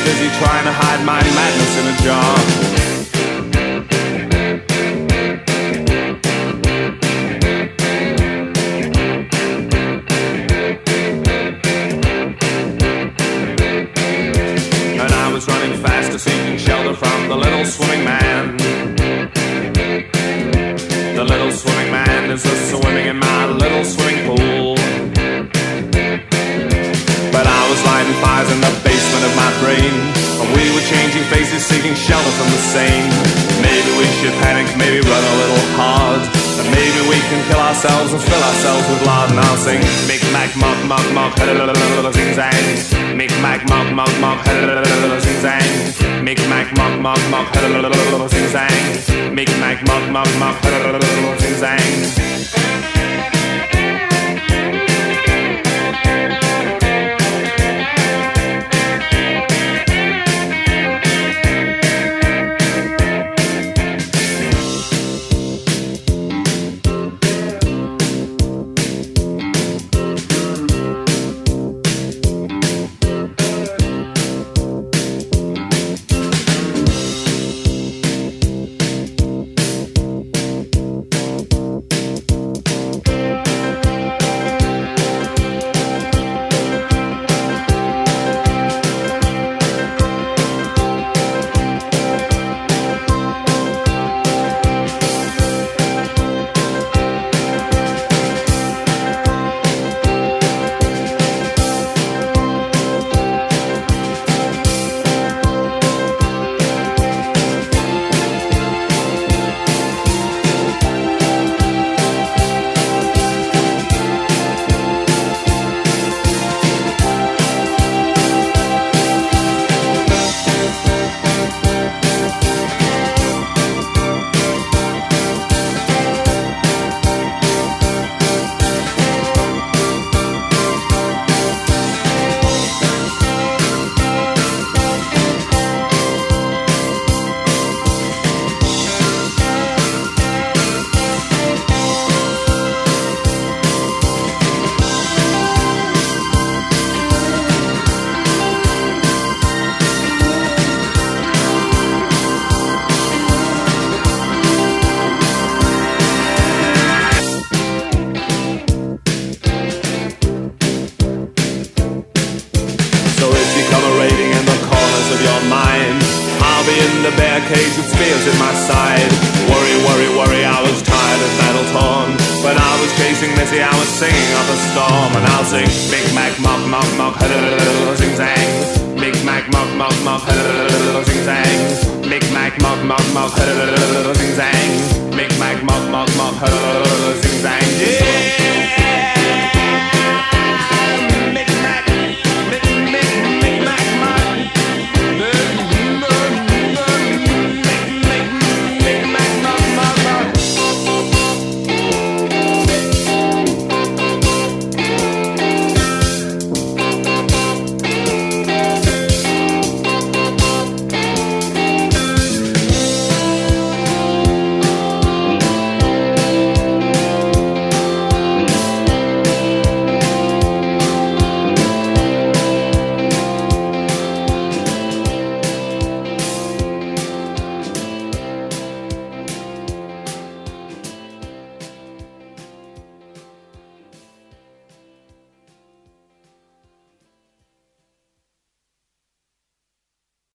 busy trying to hide my madness in a jar. And I was running faster, seeking shelter from the little swimming man. The little swimming man is just swimming in my little swimming pool. But I was lighting fires in the basement of my brain, and we were changing faces, seeking shelter from the same. Maybe we should panic, maybe run a little hard, and maybe we can kill ourselves and fill ourselves with lard. And I'll sing Mick Mac Mok Mok Mok zing zang. Mick Mac Mok Mok Mok zing zang. Mick Mac Mok Mok Mok zing zang. Mick Mac Mok Mok Mok zing zang. In the bear cage with spears in my side. Worry, worry, worry, I was tired and battle torn, but I was chasing Missy, I was singing up a storm. And I'll sing Big Mac Mok Mok Mok zing zang. Big Mac Mok Mok Mok zing zang. Big Mac Mok Mok Mok zing zang. Big Mac Mok Mok Mok zing zang. Yeah.